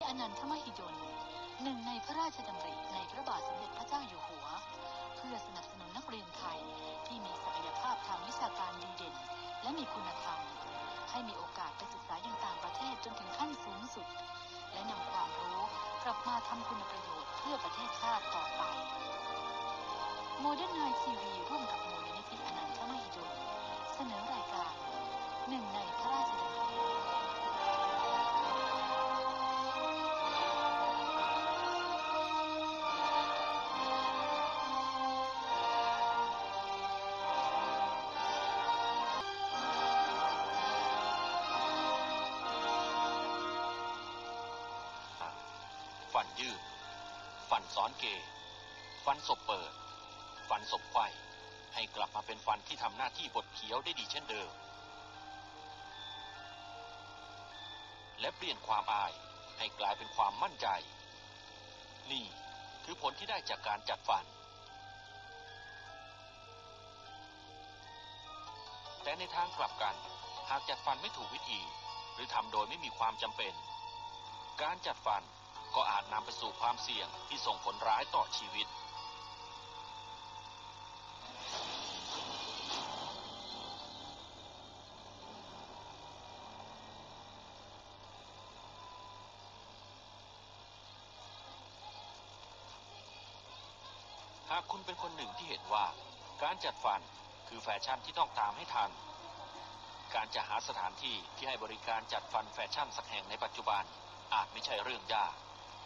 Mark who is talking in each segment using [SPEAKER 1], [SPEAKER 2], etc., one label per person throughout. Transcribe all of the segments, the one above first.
[SPEAKER 1] อนันทมหิดลหนึ่งในพระราชดำริในพระบาทสมเด็จพระเจ้าอยู่หัวเพื่อสนับสนุนนักเรียนไทยที่มีศักยภาพทางวิชาการดีเด่นและมีคุณธรรมให้มีโอกาสไปศึกษายังต่างประเทศจนถึงขั้นสูงสุดและนำความรู้กลับมาทำคุณประโยชน์เพื่อประเทศชาติต่อไปโมเดิร์นไนท์ทีวีร่วมกับมูลนิธิอนันทมหิดลเสนอรายการหนึ่งในพระราชดำริ
[SPEAKER 2] ฟันยืดฟันซ้อนเกยฟันศพเปิดฟันศพไขว้ให้กลับมาเป็นฟันที่ทำหน้าที่บดเคี้ยวได้ดีเช่นเดิมและเปลี่ยนความอายให้กลายเป็นความมั่นใจนี่คือผลที่ได้จากการจัดฟันแต่ในทางกลับกันหากจัดฟันไม่ถูกวิธีหรือทำโดยไม่มีความจำเป็นการจัดฟันก็อาจนำไปสู่ความเสี่ยงที่ส่งผลร้ายต่อชีวิตหากคุณเป็นคนหนึ่งที่เห็นว่าการจัดฟันคือแฟชั่นที่ต้องตามให้ทันการจะหาสถานที่ที่ให้บริการจัดฟันแฟชั่นสักแห่งในปัจจุบันอาจไม่ใช่เรื่องยาก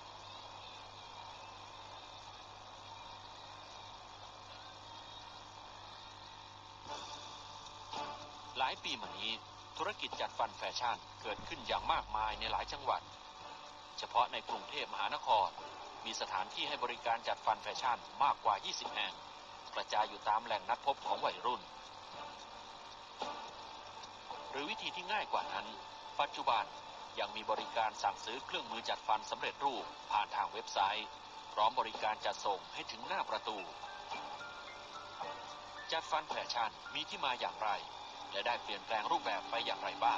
[SPEAKER 2] หลายปีมานี้ธุรกิจจัดฟันแฟชั่นเกิดขึ้นอย่างมากมายในหลายจังหวัดเฉพาะในกรุงเทพมหานครมีสถานที่ให้บริการจัดฟันแฟชั่นมากกว่า20แห่งกระจายอยู่ตามแหล่งนัดพบของวัยรุ่นหรือวิธีที่ง่ายกว่านั้นปัจจุบันยังมีบริการสั่งซื้อเครื่องมือจัดฟันสำเร็จรูปผ่านทางเว็บไซต์พร้อมบริการจัดส่งให้ถึงหน้าประตูจัดฟันแฟชั่นมีที่มาอย่างไรและได้เปลี่ยนแปลงรูปแบบไปอย่างไรบ้าง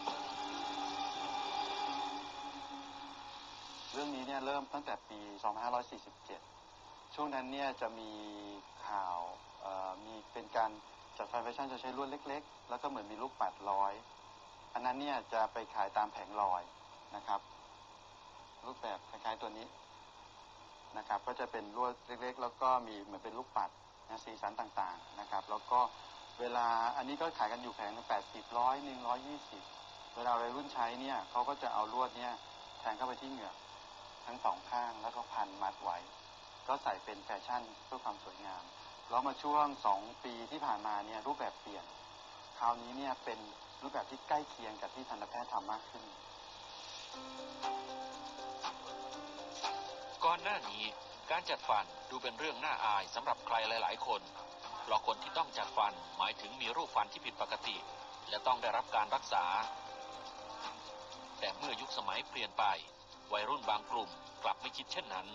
[SPEAKER 3] เรื่องนี้เนี่ยเริ่มตั้งแต่ปี 2547 ช่วงนั้นเนี่ยจะมีข่าวมีเป็นการจัดฟันแฟชั่นจะใช้ลวดเล็กๆแล้วก็เหมือนมีลูกปัดร้อยอันนั้นเนี่ยจะไปขายตามแผงลอยนะครับรูปแบบคล้ายๆตัวนี้นะครับก็จะเป็นลวดเล็กๆแล้วก็มีเหมือนเป็นลูกปัดนะสีสันต่างๆนะครับแล้วก็เวลาอันนี้ก็ขายกันอยู่แผงละ80 100 120เวลาวัยรุ่นใช้เนี่ยเขาก็จะเอาลวดเนี่ยแทงเข้าไปที่เหงือกทั้งสองข้างแล้วก็พันมัดไว้ก็ใส่เป็นแฟชั่นเพื่อความสวยงามแล้วมาช่วง2 ปีที่ผ่านมาเนี่ยรูปแบบเปลี่ยนคราวนี้เนี่ยเป็นรูปแบบที่ใกล้เคียงกับที่ทันตแพทย์ทำมากขึ้น
[SPEAKER 2] ก่อนหน้านี้การจัดฟันดูเป็นเรื่องน่าอายสำหรับใครหลายๆคนเพราะคนที่ต้องจัดฟันหมายถึงมีรูปฟันที่ผิดปกติและต้องได้รับการรักษาแต่เมื่อยุคสมัยเปลี่ยนไปวัยรุ่นบางกลุ่มกลับไม่คิดเช่นนั้น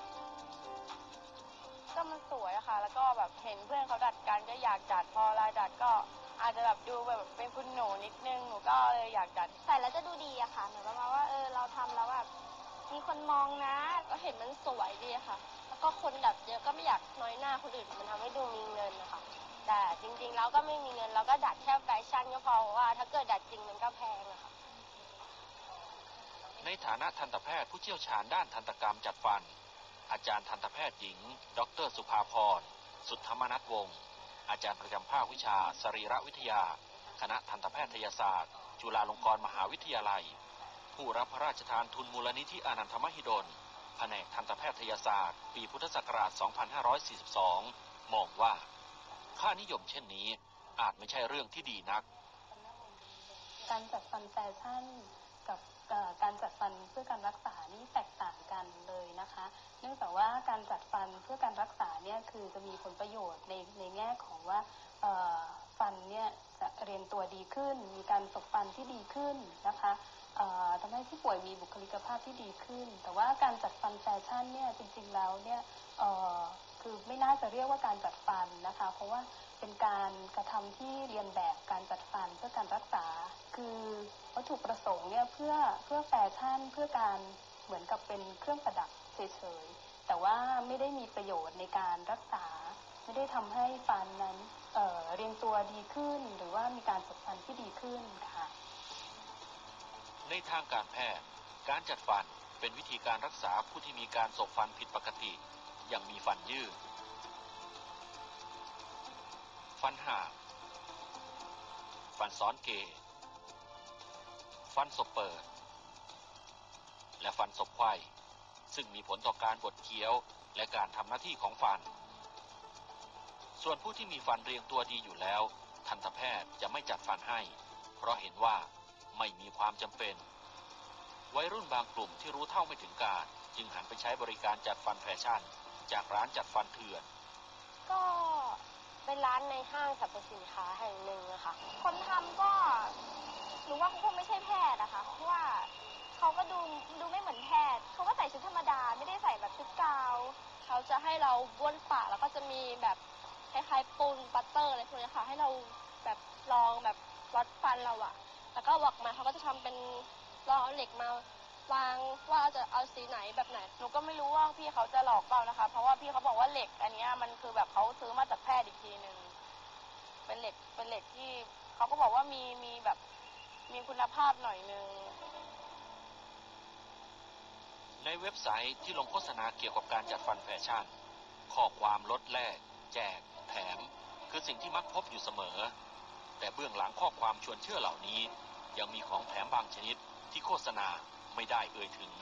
[SPEAKER 4] ก็มันสวยอะค่ะแล้วก็แบบเห็นเพื่อนเขาดัดกันก็อยากดัดพอลายดัดก็อาจจะแบบดูแบบเป็นคุณหนูนิดนึงหนูก็เลยอยากดัด
[SPEAKER 5] ใส่แล้วจะดูดีอะค่ะเหมือนประมาณว่าเราทำแล้วแบบมีคนมองนะก็เห็นมันสวยดีค่ะแล้วก็คนดัดเยอะก็ไม่อยากน้อยหน้าคนอื่นมันทำให้ดูมีเงินนะคะแต่จริงๆแล้วก็ไม่มีเงินเราก็ดัดแค่แฟชั่นก็พอเพราะว่าถ้าเกิดดัดจริงมันก็แพงอะค่ะ
[SPEAKER 2] ในฐานะทันตแพทย์ผู้เชี่ยวชาญด้านทันตกรรมจัดฟันอาจารย์ทันตแพทย์หญิงดร.สุภาพรสุทธมนัสวงศ์อาจารย์ประจำภาควิชาสรีรวิทยาคณะทันตแพทยศาสตร์จุฬาลงกรณ์มหาวิทยาลัยผู้รับพระราชทานทุนมูลนิธิอนันทมหิดลแผนกทันตแพทยศาสตร์ปีพุทธศักราช 2542 มองว่าค่านิยมเช่นนี้อาจไม่ใช่เรื่องที่ดีนัก
[SPEAKER 6] การจัดฟันแฟชั่นกับการจัดฟันเพื่อการรักษานี่แตกต่างกันเลยนะคะเนื่องจากว่าการจัดฟันเพื่อการรักษาเนี่ยคือจะมีผลประโยชน์ในแง่ของว่าฟันเนี่ยจะเรียนตัวดีขึ้นมีการสบฟันที่ดีขึ้นนะคะทำให้ผู้ป่วยมีบุคลิกภาพที่ดีขึ้นแต่ว่าการจัดฟันแฟชั่นเนี่ยจริงๆแล้วเนี่ยคือไม่น่าจะเรียกว่าการจัดฟันนะคะเพราะว่าเป็นการกระทำที่เรียนแบบการจัดฟันเพื่อการรักษาคือวัตถุประสงค์เนี่ยเพื่อแฟชั่นเพื่อการเหมือนกับเป็นเครื่องประดับเฉยๆแต่ว่าไม่ได้มีประโยชน์ในการรักษาไม่ได้ทำให้ฟันนั้นเรียงตัวดีขึ้นหรือว่ามีการจัดฟันที่ดีขึ้นค่ะ
[SPEAKER 2] ในทางการแพทย์การจัดฟันเป็นวิธีการรักษาผู้ที่มีการสบฟันผิดปกติอย่างมีฟันยืดฟันห่างฟันซ้อนเกยฟันศพเปิดและฟันศพไขว้ซึ่งมีผลต่อการบดเคี้ยวและการทำหน้าที่ของฟันส่วนผู้ที่มีฟันเรียงตัวดีอยู่แล้วทันตแพทย์จะไม่จัดฟันให้เพราะเห็นว่าไม่มีความจำเป็นวัยรุ่นบางกลุ่มที่รู้เท่าไม่ถึงการจึงหันไปใช้บริการจัดฟันแฟชั่นจากร้านจัดฟันเถื่อน
[SPEAKER 5] ก็เป็นร้านในห้างสรรพสินค้าแห่งหนึ่งนะคะคนทำก็หนูว่าเขาคงไม่ใช่แพทย์นะคะเพราะว่าเขาก็ดูไม่เหมือนแพทย์เขาก็ใส่ชุดธรรมดาไม่ได้ใส่แบบชุดกาวเขาจะให้เราบ้วนปากแล้วก็จะมีแบบคล้ายๆปูนบัตเตอร์อะไรพวกนี้ค่ะให้เราแบบลองแบบวัดฟันเราอะแล้วก็บอกมาเขาก็จะทำเป็นลองเอาเหล็กมาวางว่าจะเอาสีไหนแบบไหนหนูก็ไม่รู้ว่าพี่เขาจะหลอกเปล่านะคะเพราะว่าพี่เขาบอกว่าเหล็กอันนี้มันคือแบบเขาซื้อมาจากแพทย์อีกทีนึงเป็นเหล็กที่เขาก็บอกว่ามีแบบมีคุณภาพหน่อยนึง
[SPEAKER 2] ในเว็บไซต์ที่ลงโฆษณาเกี่ยวกับการจัดฟันแฟชั่นข้อความลดแลกแจกแถมคือสิ่งที่มักพบอยู่เสมอแต่เบื้องหลังข้อความชวนเชื่อเหล่านี้ยังมีของแถมบางชนิดที่โฆษณาไม่ได้เอ่ยถึง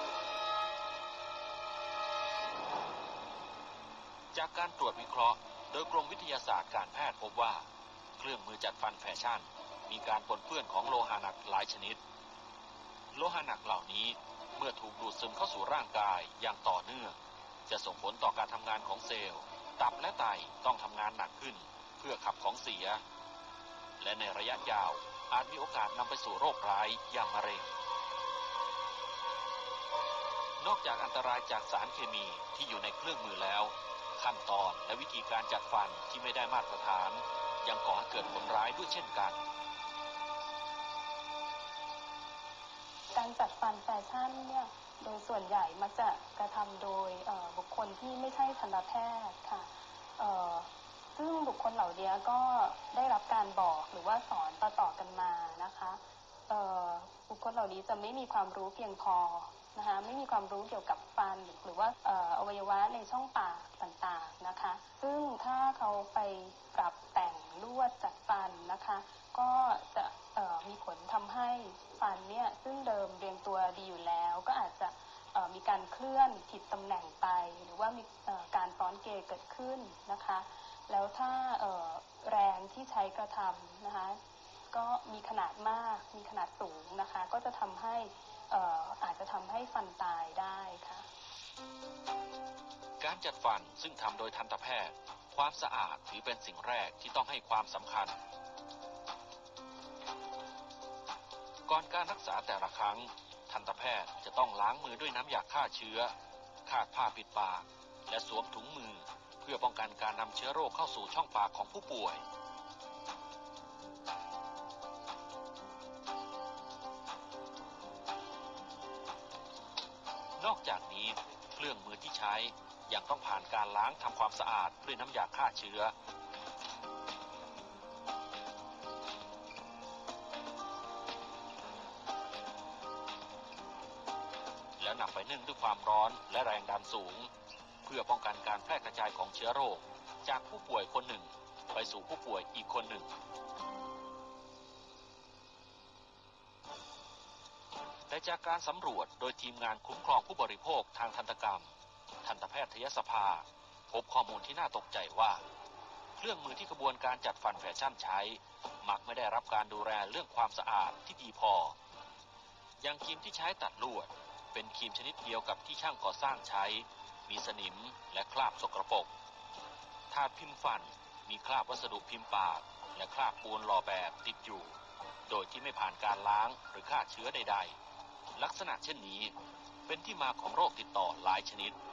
[SPEAKER 2] จากการตรวจวิเคราะห์โดยกรมวิทยาศาสตร์การแพทย์พบว่าเครื่องมือจัดฟันแฟชั่นมีการปนเปื้อนของโลหะหนักหลายชนิดโลหะหนักเหล่านี้เมื่อถูกดูดซึมเข้าสู่ร่างกายอย่างต่อเนื่องจะส่งผลต่อการทำงานของเซลล์ตับและไตต้องทำงานหนักขึ้นเพื่อขับของเสียและในระยะยาวอาจมีโอกาสนำไปสู่โรคร้ายอย่างมะเร็งนอกจากอันตรายจากสารเคมีที่อยู่ในเครื่องมือแล้วขั้นตอนและวิธีการจัดฟันที่ไม่ได้มาตรฐานยังก่อให้เกิดผลร้ายด้วยเช่นกัน
[SPEAKER 6] การจัดฟันแฟชั่นเนี่ยโดยส่วนใหญ่มักจะกระทำโดยบุคคลที่ไม่ใช่ทันตแพทย์ค่ะซึ่งบุคคลเหล่านี้ก็ได้รับการบอกหรือว่าสอนต่อกันมานะคะบุคคลเหล่านี้จะไม่มีความรู้เพียงพอนะคะไม่มีความรู้เกี่ยวกับฟันหรือว่าอวัยวะในช่องปากต่างๆนะคะซึ่งถ้าเขาไปปรับแต่งลวดจัดฟันนะคะก็จะมีผลทำให้ฟันเนี่ยซึ่งเดิมเรียงตัวดีอยู่แล้วก็อาจจะมีการเคลื่อนผิดตำแหน่งไปหรือว่ามีการซ้อนเกยเกิดขึ้นนะคะแล้วถ้าแรงที่ใช้กระทำนะคะก็มีขนาดมากมีขนาดสูงนะคะก็จะทำให้อาจจะทำให้ฟันตายได้ค่ะ
[SPEAKER 2] การจัดฟันซึ่งทำโดยทันตแพทย์ความสะอาดถือเป็นสิ่งแรกที่ต้องให้ความสำคัญก่อนการรักษาแต่ละครั้งทันตแพทย์จะต้องล้างมือด้วยน้ำยาฆ่าเชื้อคาดผ้าปิดปากและสวมถุงมือเพื่อป้องกันการนำเชื้อโรคเข้าสู่ช่องปากของผู้ป่วยนอกจากนี้เครื่องมือที่ใช้ยังต้องผ่านการล้างทำความสะอาดด้วยน้ำยาฆ่าเชื้อแล้วนำไปนึ่งด้วยความร้อนและแรงดันสูงเพื่อป้องกันการแพร่กระจายของเชื้อโรคจากผู้ป่วยคนหนึ่งไปสู่ผู้ป่วยอีกคนหนึ่งแต่จากการสำรวจโดยทีมงานคุ้มครองผู้บริโภคทางทันตกรรมทันตแพทยสภาพบข้อมูลที่น่าตกใจว่าเครื่องมือที่กระบวนการจัดฟันแฟชั่นใช้มักไม่ได้รับการดูแลเรื่องความสะอาดที่ดีพออย่างครีมที่ใช้ตัดลวดเป็นครีมชนิดเดียวกับที่ช่างก่อสร้างใช้มีสนิมและคราบสกปรกถาดพิมพ์ฟันมีคราบวัสดุพิมพ์ปากและคราบปูนหล่อแบบติดอยู่โดยที่ไม่ผ่านการล้างหรือฆ่าเชื้อใดๆลักษณะเช่นนี้เป็นที่มาของโรคติดต่อหลายชนิด